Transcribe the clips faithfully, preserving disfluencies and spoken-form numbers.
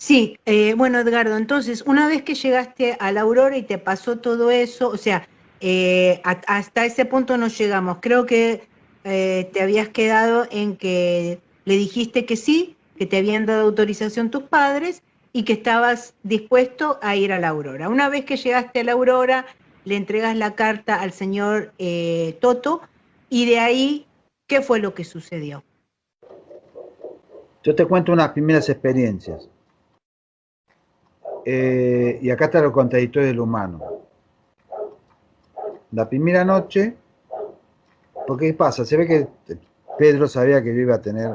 Sí, eh, bueno, Edgardo, entonces, una vez que llegaste a la Aurora y te pasó todo eso, o sea, eh, a- hasta ese punto no llegamos. Creo que eh, te habías quedado en que le dijiste que sí, que te habían dado autorización tus padres y que estabas dispuesto a ir a la Aurora. Una vez que llegaste a la Aurora, le entregas la carta al señor eh, Toto y de ahí, ¿qué fue lo que sucedió? Yo te cuento unas primeras experiencias. Eh, y acá está lo contradictorio del humano. La primera noche, porque ¿qué pasa? Se ve que Pedro sabía que yo iba a tener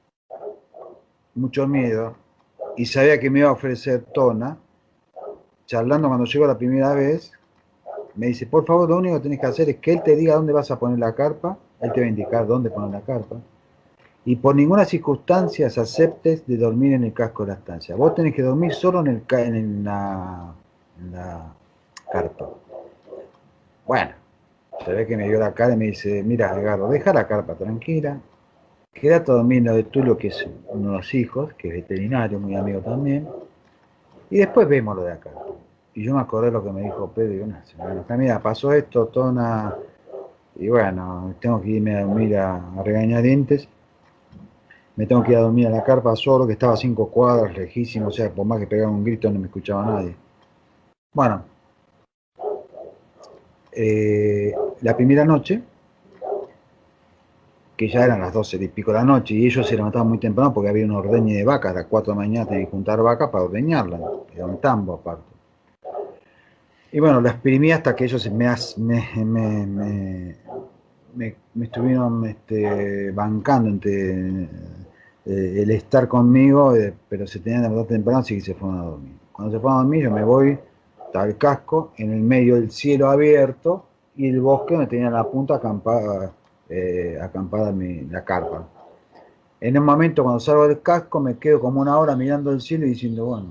mucho miedo y sabía que me iba a ofrecer Tona. Charlando cuando llegó la primera vez, me dice, por favor, lo único que tenés que hacer es que él te diga dónde vas a poner la carpa, él te va a indicar dónde poner la carpa, y por ninguna circunstancia aceptes de dormir en el casco de la estancia. Vos tenés que dormir solo en, el, en, la, en la carpa. Bueno, se ve que me dio la cara y me dice, mira, Edgardo, deja la carpa tranquila, quédate durmiendo de Tulio, que es uno de los hijos, que es veterinario, muy amigo también, y después vemos lo de acá. Y yo me acordé lo que me dijo Pedro, y una semana, mira, pasó esto, Tona, y bueno, tengo que irme a dormir a, a regañadientes, me tengo que ir a dormir a la carpa solo, que estaba a cinco cuadras, lejísimo, o sea, por más que pegaba un grito no me escuchaba nadie. Bueno, eh, la primera noche, que ya eran las doce y pico de la noche, y ellos se levantaban muy temprano porque había una ordeña de vacas, a las cuatro de la mañana tenían que juntar vacas para ordeñarlas, era un tambo aparte. Y bueno, la exprimí hasta que ellos me, me, me, me, me, me estuvieron este, bancando entre eh, el estar conmigo, eh, pero se tenían que levantar temprano, así que se fueron a dormir. Cuando se fueron a dormir, yo me voy, estaba el casco, en el medio del cielo abierto, y el bosque donde tenía la punta acampada, eh, acampada mi, la carpa. En un momento, cuando salgo del casco, me quedo como una hora mirando el cielo y diciendo, bueno,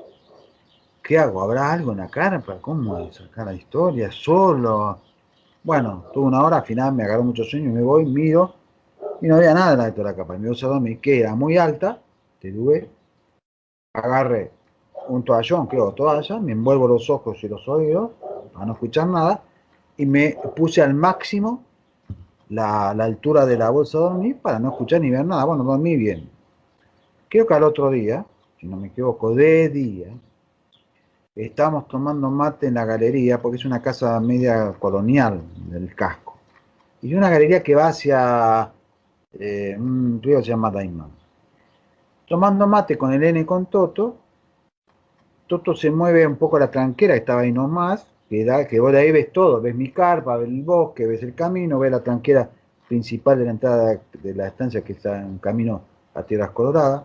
¿qué hago? ¿Habrá algo en la carpa? ¿Cómo sacar la historia? ¿Solo? Bueno, tuve una hora, al final me agarró mucho sueño, me voy, miro, y no había nada en la capa. Me voy a dormir, que era muy alta, te tuve, agarré un toallón, creo, toalla, me envuelvo los ojos y los oídos, para no escuchar nada, y me puse al máximo la, la altura de la bolsa de dormir para no escuchar ni ver nada. Bueno, dormí bien. Creo que al otro día, si no me equivoco, de día, estábamos tomando mate en la galería, porque es una casa media colonial del casco. Y una galería que va hacia eh, un río que se llama Daimán. Tomando mate con Elena y con Toto, Toto se mueve un poco a la tranquera que estaba ahí nomás, que, da, que vos de ahí ves todo, ves mi carpa, ves el bosque, ves el camino, ves la tranquera principal de la entrada de la estancia que está en camino a Tierras Coloradas.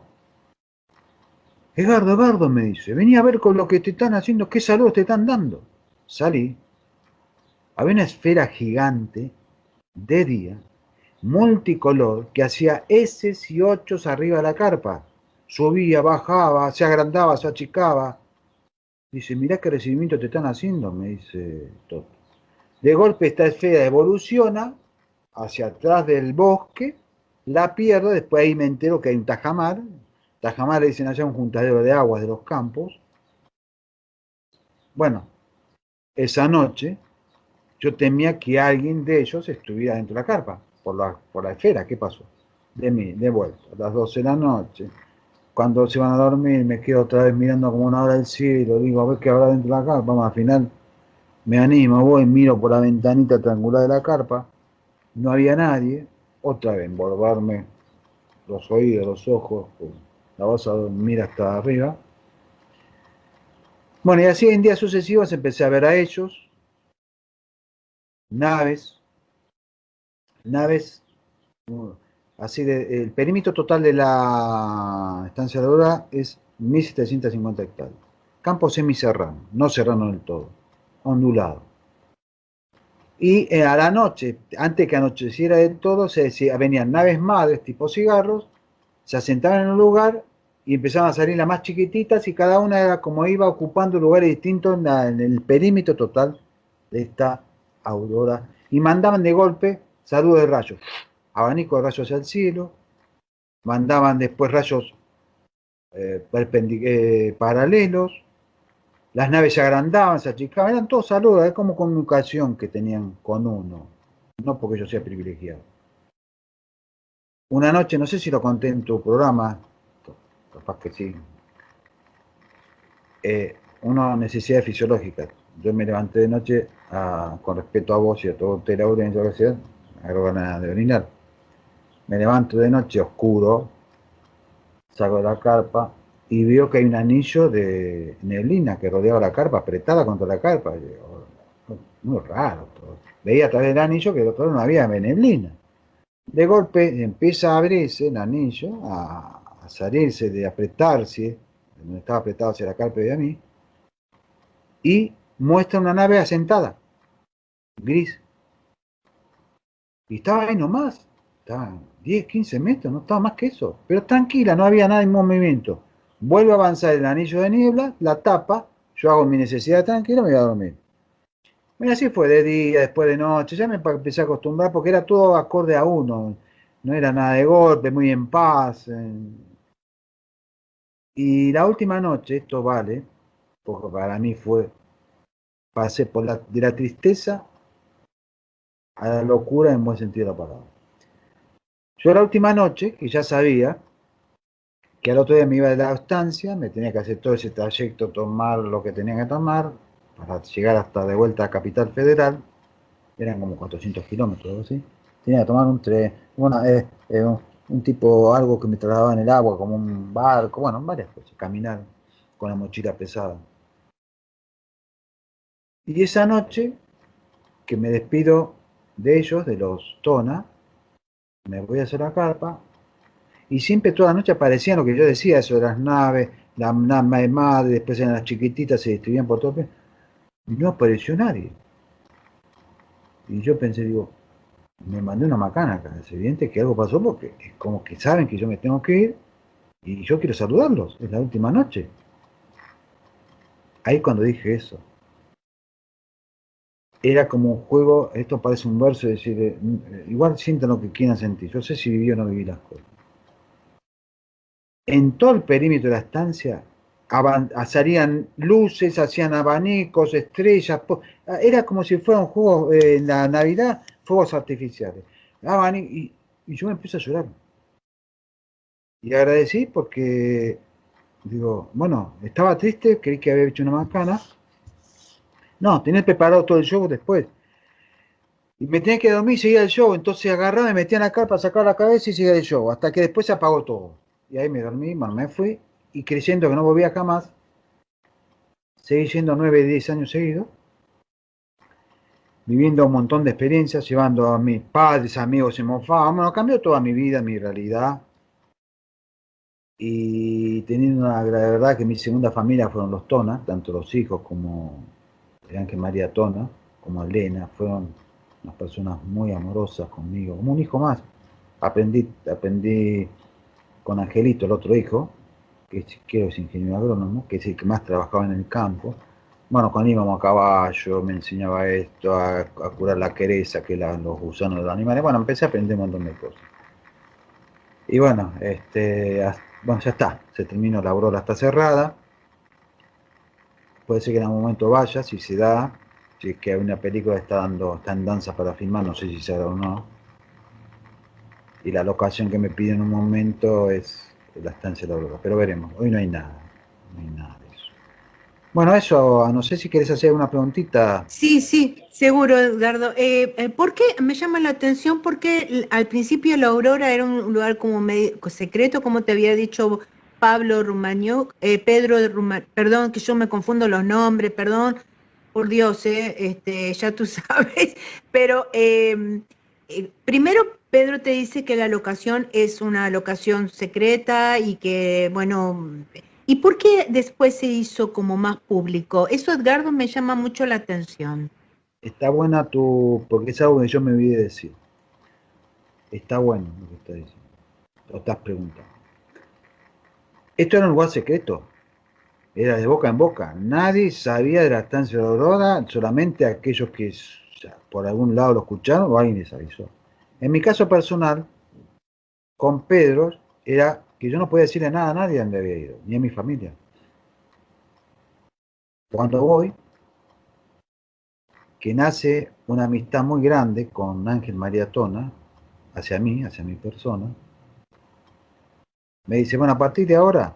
Edgardo, Edgardo, me dice, vení a ver con lo que te están haciendo, qué saludos te están dando. Salí, había una esfera gigante de día, multicolor, que hacía S y ocho arriba de la carpa. Subía, bajaba, se agrandaba, se achicaba. Dice, mirá qué recibimiento te están haciendo, me dice Toto. De golpe esta esfera evoluciona hacia atrás del bosque, la pierdo, después ahí me entero que hay un tajamar. Tajamar le dicen allá un juntadero de aguas de los campos. Bueno, esa noche yo temía que alguien de ellos estuviera dentro de la carpa, por la, por la esfera. ¿Qué pasó? De mí, de vuelta, a las doce de la noche. Cuando se van a dormir, me quedo otra vez mirando como una hora del cielo, digo, a ver qué habrá dentro de la carpa. Vamos, al final me animo, voy, miro por la ventanita triangular de la carpa, no había nadie, otra vez envolverme los oídos, los ojos, la vas a dormir hasta arriba. Bueno, y así en días sucesivos empecé a ver a ellos, naves, naves, así de, el perímetro total de la estancia de Aurora es mil setecientas cincuenta hectáreas. Campo semiserrano, no serrano del todo, ondulado. Y eh, a la noche, antes que anocheciera del todo, se decía, venían naves madres tipo cigarros, se asentaban en un lugar y empezaban a salir las más chiquititas y cada una era como iba ocupando lugares distintos en, la, en el perímetro total de esta aurora. Y mandaban de golpe saludos de rayos, abanico de rayos hacia el cielo, mandaban después rayos eh, eh, paralelos, las naves se agrandaban, se achicaban, eran todos saludos, es como comunicación que tenían con uno, no porque yo sea privilegiado. Una noche, no sé si lo conté en tu programa, capaz que sí, eh, una necesidad fisiológica. Yo me levanté de noche a, con respeto a vos y a todo usted, Laura, en la universidad, me agarró ganas de orinar. Me levanto de noche oscuro, saco de la carpa y veo que hay un anillo de neblina que rodeaba la carpa, apretada contra la carpa. Digo, muy raro todo. Veía a través del anillo que del otro lado no había neblina. De golpe empieza a abrirse el anillo, a, a salirse de apretarse, donde estaba apretado hacia la carpa de a mí, y muestra una nave asentada, gris. Y estaba ahí nomás, estaba diez, quince metros, no estaba más que eso, pero tranquila, no había nada en movimiento. Vuelve a avanzar el anillo de niebla, la tapa, yo hago mi necesidad tranquila, me voy a dormir. Mira, así fue de día, después de noche, ya me empecé a acostumbrar porque era todo acorde a uno, no era nada de golpe, muy en paz. Eh. Y la última noche, esto vale, porque para mí fue, pasé por la, de la tristeza a la locura en buen sentido de la palabra. Yo la última noche, que ya sabía que al otro día me iba de la estancia, me tenía que hacer todo ese trayecto, tomar lo que tenía que tomar, para llegar hasta de vuelta a Capital Federal, eran como cuatrocientos kilómetros, algo así. Tenía que tomar un tren, bueno, eh, eh, un, un tipo, algo que me trasladaba en el agua, como un barco, bueno, varias cosas, caminar con la mochila pesada. Y esa noche, que me despido de ellos, de los Tona, me voy a hacer la carpa, y siempre toda la noche aparecían lo que yo decía, eso de las naves, la nave madre, después eran las chiquititas, se distribuían por todo, y no apareció nadie. Y yo pensé, digo, me mandé una macana acá, es evidente que algo pasó porque es como que saben que yo me tengo que ir y yo quiero saludarlos, es la última noche. Ahí cuando dije eso, era como un juego, esto parece un verso, es decir, eh, igual sientan lo que quieran sentir, yo sé si viví o no viví las cosas. En todo el perímetro de la estancia salían luces, hacían abanicos, estrellas, era como si fuera un juego eh, en la Navidad, fuegos artificiales. Y, y yo me empecé a llorar. Y agradecí porque, digo, bueno, estaba triste, creí que había hecho una macana. No, tenía preparado todo el show después. Y me tenía que dormir y seguía el show, entonces agarraba, me metía en la carpa, sacaba la cabeza y seguía el show, hasta que después se apagó todo. Y ahí me dormí, bueno, me fui, y creyendo que no volvía jamás, seguí yendo nueve, diez años seguidos, viviendo un montón de experiencias, llevando a mis padres, amigos en Monfá, bueno, cambió toda mi vida, mi realidad, y teniendo una, la verdad que mi segunda familia fueron los Tona, tanto los hijos como Ángel María Tona, como Elena, fueron unas personas muy amorosas conmigo, como un hijo más. Aprendí, aprendí con Angelito, el otro hijo, que es, creo que es ingeniero agrónomo, que es el que más trabajaba en el campo. Bueno, cuando íbamos a caballo, me enseñaba esto, a, a curar la quereza, que la, los gusanos de los animales. Bueno, empecé a aprender un montón de cosas. Y bueno, este, bueno, ya está, se terminó, la brola está cerrada. Puede ser que en algún momento vaya, si se da, si es que hay una película está dando, está en danza para filmar, no sé si se da o no. Y la locación que me pide en un momento es la estancia de la Aurora, pero veremos, hoy no hay nada, no hay nada de eso. Bueno, eso, no sé si querés hacer una preguntita. Sí, sí, seguro, Edgardo. Eh, eh, ¿por qué me llama la atención? Porque al principio la Aurora era un lugar como medio secreto, como te había dicho Pablo Rumañó, eh, Pedro de Rumañó, perdón, que yo me confundo los nombres, perdón, por Dios, eh, este, ya tú sabes, pero eh, eh, primero Pedro te dice que la locación es una locación secreta y que, bueno, ¿y por qué después se hizo como más público? Eso, Edgardo, me llama mucho la atención. Está buena tu, porque es algo que yo me olvidé de decir. Está bueno lo que estás diciendo, lo estás preguntando. Esto era un lugar secreto, era de boca en boca. Nadie sabía de la estancia de Aurora, solamente aquellos que o sea, por algún lado lo escucharon o alguien les avisó. En mi caso personal, con Pedro, era que yo no podía decirle nada a nadie donde había ido, ni a mi familia. Cuando voy, que nace una amistad muy grande con Ángel María Tona, hacia mí, hacia mi persona, me dice, bueno, a partir de ahora,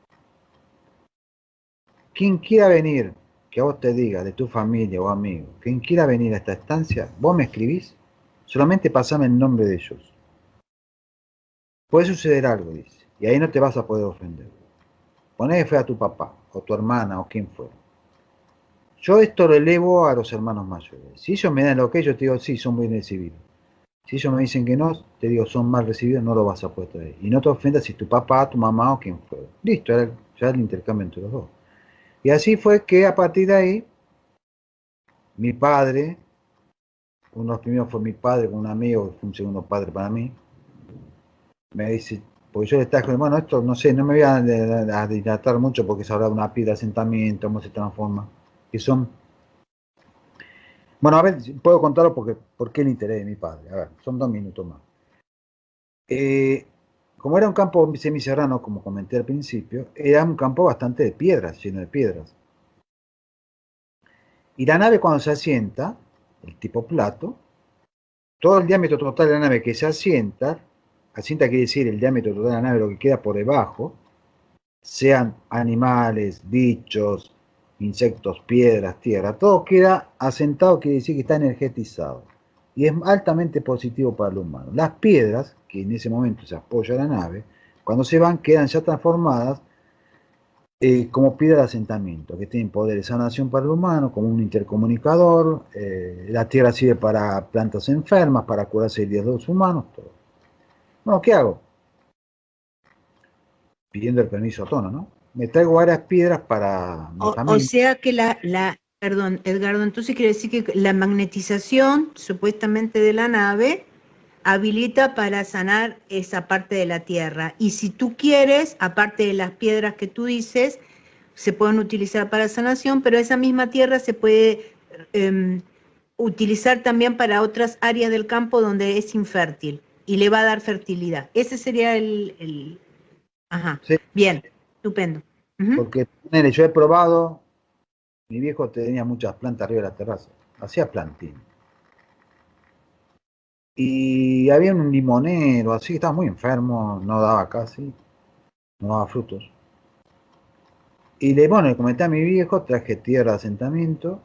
quien quiera venir, que a vos te diga, de tu familia o amigo, quien quiera venir a esta estancia, vos me escribís, solamente pasame el nombre de ellos. Puede suceder algo, dice, y ahí no te vas a poder ofender. Poné que fue a tu papá, o tu hermana, o quien fuera. Yo esto lo elevo a los hermanos mayores. Si ellos me dan lo que yo te digo, sí, son bien recibidos. Si ellos me dicen que no, te digo, son mal recibidos, no lo vas a poder traer. Y no te ofendas si tu papá, tu mamá o quien fuera. Listo, era ya el intercambio entre los dos. Y así fue que a partir de ahí, mi padre, uno de los primeros fue mi padre con un amigo, que fue un segundo padre para mí, me dice, porque yo le estaba diciendo, bueno, esto no sé, no me voy a, a, a dilatar mucho porque se habla de una piedra de asentamiento, cómo se transforma, que son... Bueno, a ver, puedo contarlo porque, por qué el interés de mi padre. A ver, son dos minutos más. Eh, como era un campo semiserrano, como comenté al principio, era un campo bastante de piedras, lleno de piedras. Y la nave cuando se asienta, el tipo plato, todo el diámetro total de la nave que se asienta, asienta quiere decir el diámetro total de la nave, lo que queda por debajo, sean animales, bichos, insectos, piedras, tierra, todo queda asentado, quiere decir que está energetizado. Y es altamente positivo para el humano. Las piedras, que en ese momento se apoya la nave, cuando se van quedan ya transformadas eh, como piedra de asentamiento, que tienen poder de sanación para el humano, como un intercomunicador. Eh, la tierra sirve para plantas enfermas, para curarse de los humanos, todo. Bueno, ¿qué hago? Pidiendo el permiso a Tono, ¿no? Me traigo varias piedras para mi O, o familia. sea que la, la, perdón, Edgardo, entonces quiere decir que la magnetización supuestamente de la nave habilita para sanar esa parte de la Tierra. Y si tú quieres, aparte de las piedras que tú dices, se pueden utilizar para sanación, pero esa misma tierra se puede eh, utilizar también para otras áreas del campo donde es infértil y le va a dar fertilidad. Ese sería el... el... Ajá, Sí, bien, estupendo. Uh-huh. porque nene, yo he probado, mi viejo tenía muchas plantas arriba de la terraza, hacía plantín. Y había un limonero, así, estaba muy enfermo, no daba casi, no daba frutos. Y le, bueno, le comenté a mi viejo, traje tierra de asentamiento,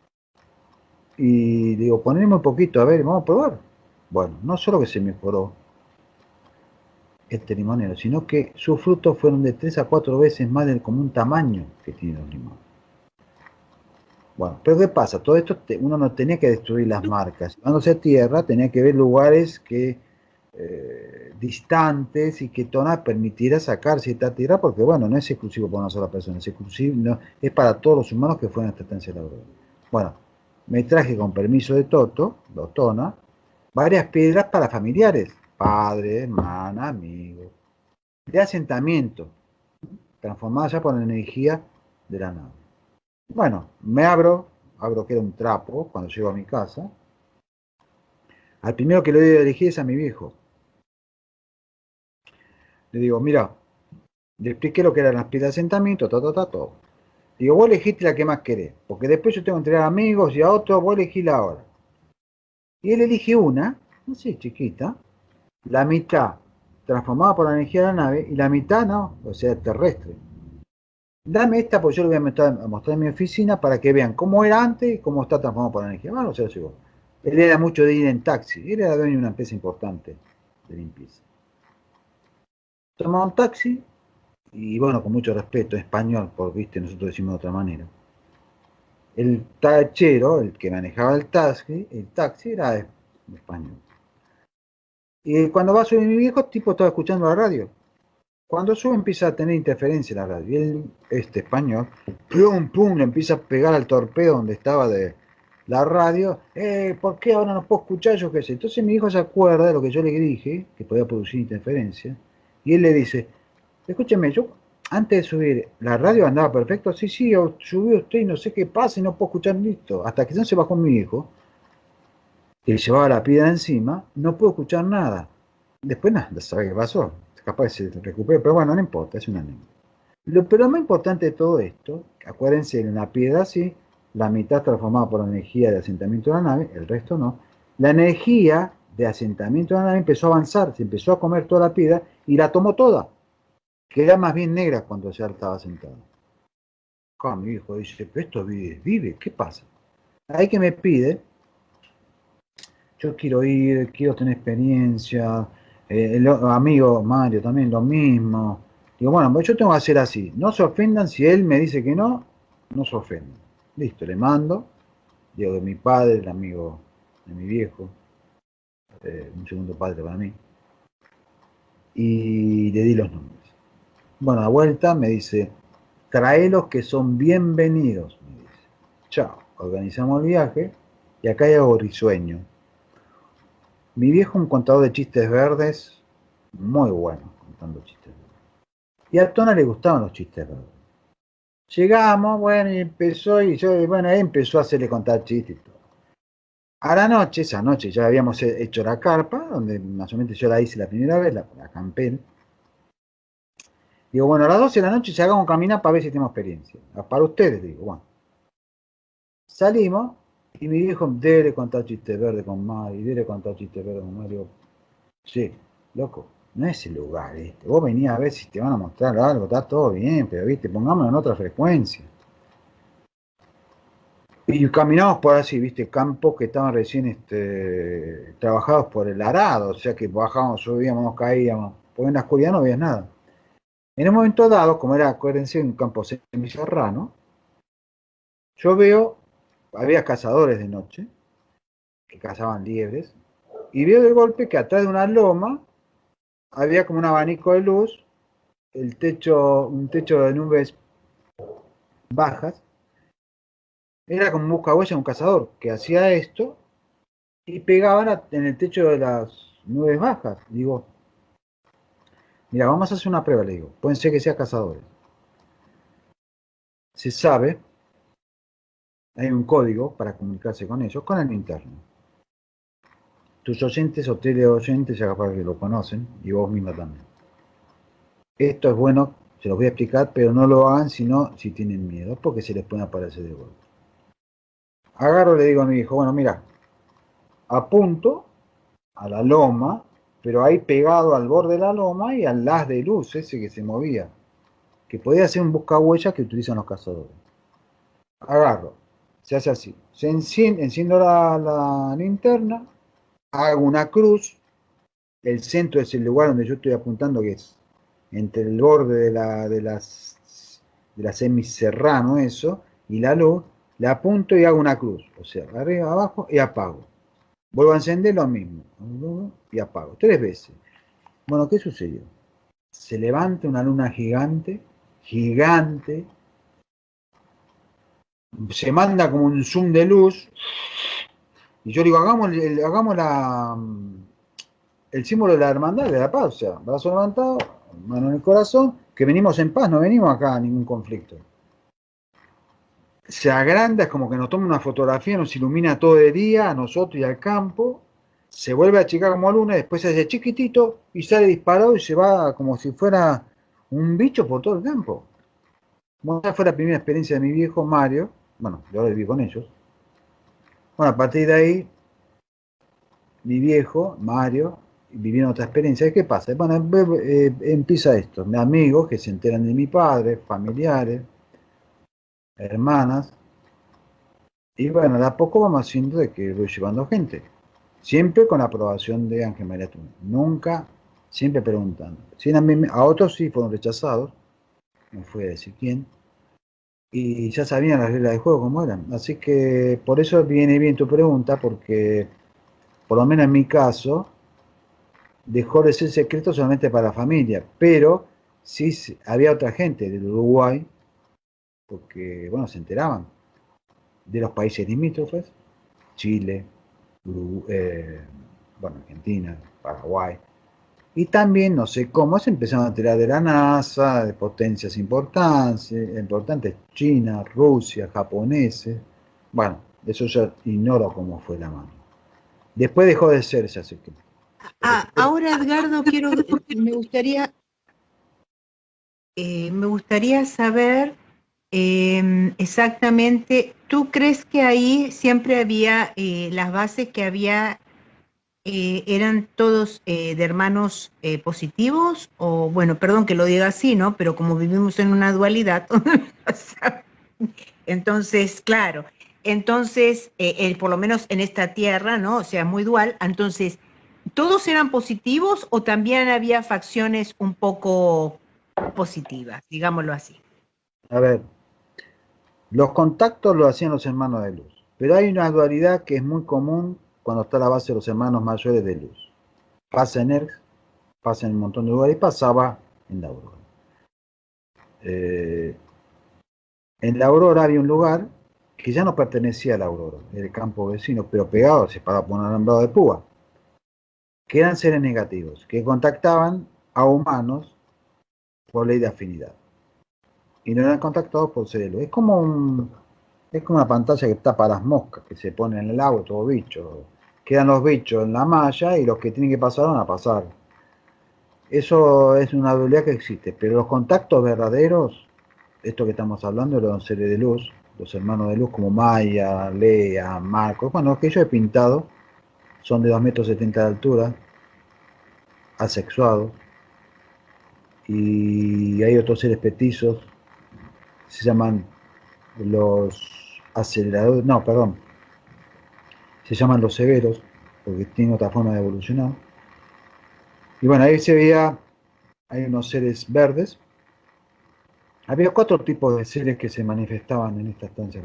y le digo, poneme un poquito, a ver, vamos a probar. Bueno, no solo que se mejoró este limonero, sino que sus frutos fueron de tres a cuatro veces más del común tamaño que tienen los limones. Bueno, pero ¿qué pasa? Todo esto te, uno no tenía que destruir las marcas. Cuando se tierra, tenía que ver lugares que eh, distantes y que Tona permitiera sacar cierta tierra, porque bueno, no es exclusivo para una sola persona, es exclusivo, no, es para todos los humanos que fueron a esta estancia de la Aurora. Bueno, me traje con permiso de Toto, de Tona, varias piedras para familiares, padre, hermana, amigos, de asentamiento, transformadas ya por la energía de la nave. Bueno, me abro, abro que era un trapo cuando llego a mi casa. Al primero que le doy a elegir es a mi viejo. Le digo, mira, le expliqué lo que eran las piedras de asentamiento, ta, ta, ta, todo. Digo, vos elegiste la que más querés, porque después yo tengo que entregar amigos y a otros, vos elegíla ahora. Y él elige una, no sé, chiquita, la mitad transformada por la energía de la nave y la mitad no, o sea, terrestre. Dame esta, porque yo lo voy a mostrar, a mostrar en mi oficina para que vean cómo era antes y cómo está transformado por la energía. Bueno, se lo llevó. Él era mucho de ir en taxi, él era dueño de una empresa importante de limpieza. Tomaba un taxi y bueno, con mucho respeto, español, porque viste, nosotros decimos de otra manera. El tachero, el que manejaba el taxi, el taxi era de español. Y cuando va a subir mi viejo, el tipo estaba escuchando la radio. Cuando sube empieza a tener interferencia en la radio. Y él, este español, plum, plum, le empieza a pegar al torpedo donde estaba de la radio. Eh, ¿por qué ahora no puedo escuchar? Yo qué sé. Entonces mi hijo se acuerda de lo que yo le dije, que podía producir interferencia. Y él le dice, escúcheme, yo antes de subir, ¿la radio andaba perfecto? Sí, sí, subió usted y no sé qué pasa y no puedo escuchar listo. Hasta que no se bajó mi hijo, que llevaba la piedra encima, no puedo escuchar nada. Después nada, ¿sabe qué pasó? capaz se recupere, pero bueno, no importa, es una anécdota. Lo, pero lo más importante de todo esto, acuérdense, en la piedra sí, la mitad transformada por la energía de asentamiento de la nave, el resto no. La energía de asentamiento de la nave empezó a avanzar, se empezó a comer toda la piedra y la tomó toda, que era más bien negra cuando ya estaba sentado. Acá mi hijo dice, pero esto vive, vive, ¿qué pasa? Ahí que me pide, yo quiero ir, quiero tener experiencia, eh, el amigo Mario también lo mismo. Digo, bueno, pues yo tengo que hacer así, no se ofendan si él me dice que no, no se ofendan. Listo, le mando, digo, de mi padre, el amigo de mi viejo, eh, un segundo padre para mí, y le di los nombres. Bueno, a vuelta me dice, traelos que son bienvenidos, me dice. Chao, organizamos el viaje y acá hay algo risueño. Mi viejo un contador de chistes verdes, muy bueno contando chistes verdes. Y a Tona le gustaban los chistes verdes. Llegamos, bueno, y empezó, y yo, bueno, él empezó a hacerle contar chistes y todo. A la noche, esa noche ya habíamos hecho la carpa, donde más o menos yo la hice la primera vez, la, la acampé. Digo, bueno, a las doce de la noche se hagamos caminar para ver si tenemos experiencia. Para ustedes, digo, bueno. Salimos, y mi viejo, debe contar chistes verdes con Mari, debe contar chistes verdes con Mario. Sí, loco, no es el lugar este. Vos venías a ver si te van a mostrar algo, está todo bien, pero viste, pongámoslo en otra frecuencia. Y caminamos por así, viste, campos que estaban recién este, trabajados por el arado, o sea que bajábamos, subíamos, nos caíamos, porque en la oscuridad no veías nada. En un momento dado, como era, acuérdense, un campo semiserrano, yo veo, había cazadores de noche, que cazaban liebres, y veo de golpe que atrás de una loma había como un abanico de luz, el techo, un techo de nubes bajas, era como un buscahuella, un cazador, que hacía esto y pegaban en el techo de las nubes bajas. Digo, mira, vamos a hacer una prueba, le digo, pueden ser que sean cazadores. Se sabe, hay un código para comunicarse con ellos, con el interno. Tus oyentes o teleoyentes ya capaz que lo conocen, y vos mismo también. Esto es bueno, se los voy a explicar, pero no lo hagan sino si tienen miedo, porque se les puede aparecer de golpe. Agarro y le digo a mi hijo, bueno, mira, apunto a la loma, pero ahí pegado al borde de la loma y al haz de luz ese que se movía, que podía ser un buscahuellas que utilizan los cazadores. Agarro, se hace así, se enciende, enciendo la, la linterna, hago una cruz, el centro es el lugar donde yo estoy apuntando, que es entre el borde de la, de las, de la semiserrano, eso, y la luz, le apunto y hago una cruz, o sea, arriba, abajo y apago. Vuelvo a encender lo mismo, y apago, tres veces. Bueno, ¿qué sucedió? Se levanta una luna gigante, gigante, se manda como un zoom de luz, y yo digo, hagamos, el, hagamos la, el símbolo de la hermandad, de la paz, o sea, brazo levantado, mano en el corazón, que venimos en paz, no venimos acá a ningún conflicto. Se agranda, es como que nos toma una fotografía, nos ilumina todo de día, a nosotros y al campo, se vuelve a achicar como luna, después se hace chiquitito y sale disparado y se va como si fuera un bicho por todo el campo. Bueno, esa fue la primera experiencia de mi viejo Mario, bueno, yo lo viví con ellos. Bueno, a partir de ahí, mi viejo Mario viviendo otra experiencia. ¿Y qué pasa? Bueno, eh, empieza esto, mis amigos que se enteran de mi padre, familiares, hermanas, y bueno, de a poco vamos haciendo de que voy llevando gente. Siempre con la aprobación de Ángel María Tuna. Nunca, siempre preguntando. Si a, mí, a otros sí fueron rechazados, no fue a decir quién, y ya sabían las reglas del juego como eran. Así que por eso viene bien tu pregunta, porque por lo menos en mi caso, dejó de ser secreto solamente para la familia, pero sí había otra gente del Uruguay, porque, bueno, se enteraban de los países limítrofes, Chile, Uruguay, eh, bueno, Argentina, Paraguay, y también, no sé cómo, se empezaron a enterar de la NASA, de potencias importantes, importantes, China, Rusia, japoneses, bueno, eso ya ignoro cómo fue la mano. Después dejó de ser ese secreto. Ah, ahora, Edgardo, quiero, me gustaría, eh, me gustaría saber eh, exactamente, ¿tú crees que ahí siempre había eh, las bases que había, eh, eran todos eh, de hermanos eh, positivos? O, bueno, perdón que lo diga así, ¿no? Pero como vivimos en una dualidad, o sea, entonces, claro, entonces, eh, eh, por lo menos en esta tierra, ¿no? O sea, muy dual, entonces, ¿todos eran positivos o también había facciones un poco positivas, digámoslo así? A ver, los contactos lo hacían los hermanos de luz, pero hay una dualidad que es muy común cuando está la base de los hermanos mayores de luz. Pasa en Erx, pasa en un montón de lugares y pasaba en la Aurora. Eh, en la Aurora había un lugar que ya no pertenecía a la Aurora, era el campo vecino, pero pegado, separado por un alambrado de púa, que eran seres negativos, que contactaban a humanos por ley de afinidad y no eran contactados por seres de luz. Es como un, es como una pantalla que tapa las moscas que se ponen en el agua, todo bicho. Quedan los bichos en la malla y los que tienen que pasar van a pasar. Eso es una dualidad que existe, pero los contactos verdaderos, esto que estamos hablando, los seres de luz, los hermanos de luz como Maya, Lea, Marcos, bueno, los que yo he pintado son de dos metros setenta de altura, asexuados, y hay otros seres petizos, se llaman los aceleradores, no, perdón, se llaman los severos, porque tienen otra forma de evolucionar. Y bueno, ahí se veía, hay unos seres verdes. Había cuatro tipos de seres que se manifestaban en esta estancia.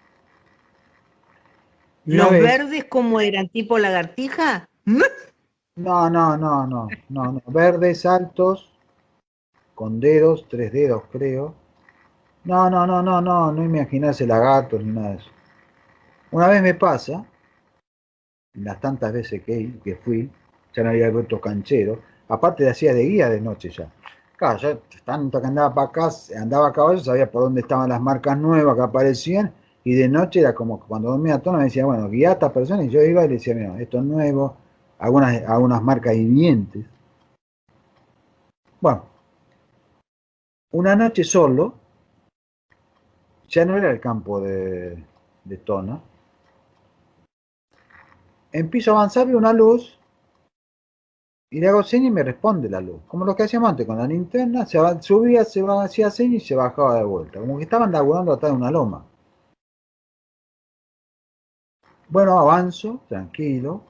Y una ¿Los vez, verdes cómo eran? ¿Tipo lagartija? ¿Mm? no, no, no, no, no, no, verdes altos, con dedos, tres dedos creo. No, no, no, no, no, no imaginarse lagartos ni nada de eso. Una vez me pasa, las tantas veces que, que fui, ya no había vuelto canchero, aparte de hacía de guía de noche ya. Claro, yo tanto que andaba para acá, andaba a caballo, sabía por dónde estaban las marcas nuevas que aparecían, y de noche era como que cuando dormía tono me decía, bueno, guía a estas personas, y yo iba y le decía, mira, esto es nuevo, algunas, algunas marcas vivientes. Bueno, una noche solo, ya no era el campo de, de Tona, empiezo a avanzar, veo una luz y le hago señas y me responde la luz. Como lo que hacíamos antes con la linterna, se va, subía, se va, hacía señas y se bajaba de vuelta. Como que estaban laburando atrás de una loma. Bueno, avanzo, tranquilo.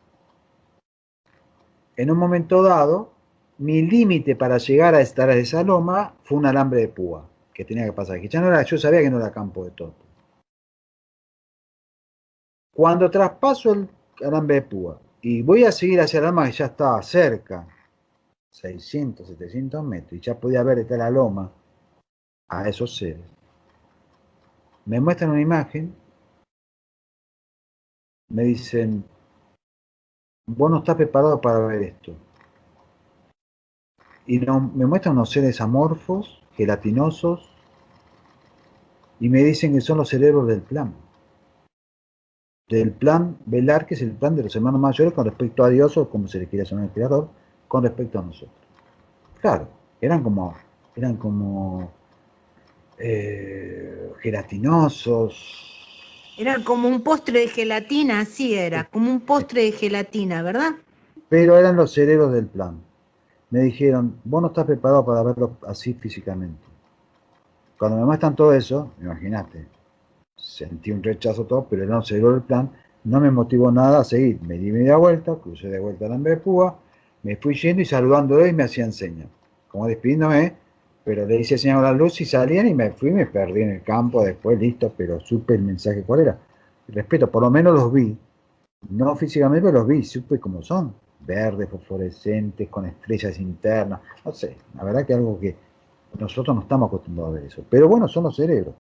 En un momento dado, mi límite para llegar a estar a esa loma fue un alambre de púa que tenía que pasar. Que ya no era, yo sabía que no era campo de todo. Cuando traspaso el alambre de púa y voy a seguir hacia la loma que ya estaba cerca, seiscientos, setecientos metros, y ya podía ver desde la loma a esos seres, me muestran una imagen, me dicen, vos no estás preparado para ver esto. Y no, me muestran unos seres amorfos, gelatinosos, y me dicen que son los cerebros del plan. Del plan velar, que es el plan de los hermanos mayores con respecto a Dios, o como se le quiera llamar el creador, con respecto a nosotros. Claro, eran como, eran como eh, gelatinosos, Era como un postre de gelatina, así era, como un postre de gelatina, ¿verdad? pero eran los cerebros del plan. Me dijeron, vos no estás preparado para verlo así físicamente. Cuando me muestran todo eso, imagínate, sentí un rechazo todo, pero no se dio el plan, no me motivó nada a seguir. Me di media vuelta, crucé de vuelta al hambre de púa, me fui yendo y saludándolo y me hacían señas, como despidiéndome, pero le hice señal a la luz y salían y me fui, me perdí en el campo, después listo, pero supe el mensaje cuál era. Respeto, por lo menos los vi, no físicamente, pero los vi, supe cómo son, verdes, fosforescentes, con estrellas internas, no sé, la verdad que algo que nosotros no estamos acostumbrados a ver eso, pero bueno, son los cerebros.